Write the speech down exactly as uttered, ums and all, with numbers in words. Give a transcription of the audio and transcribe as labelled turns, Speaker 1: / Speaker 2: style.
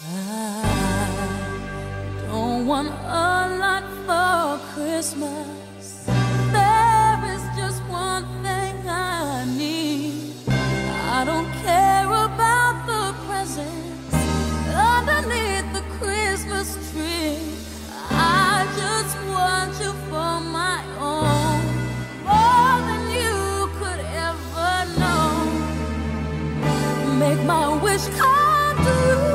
Speaker 1: I don't want a lot for Christmas. There is just one thing I need. I don't care about the presents underneath the Christmas tree. I just want you for my own, more than you could ever know. Make my wish come true.